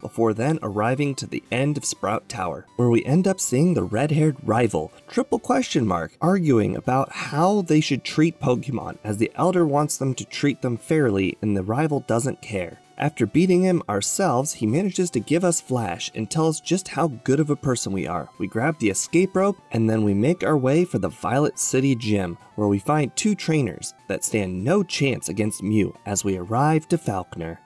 before then arriving to the end of Sprout Tower, where we end up seeing the red-haired rival, Triple Question Mark, arguing about how they should treat Pokemon, as the Elder wants them to treat them fairly and the rival doesn't care. After beating him ourselves, he manages to give us Flash and tell us just how good of a person we are. We grab the escape rope and then we make our way for the Violet City Gym, where we find two trainers that stand no chance against Mew as we arrive to Falconer.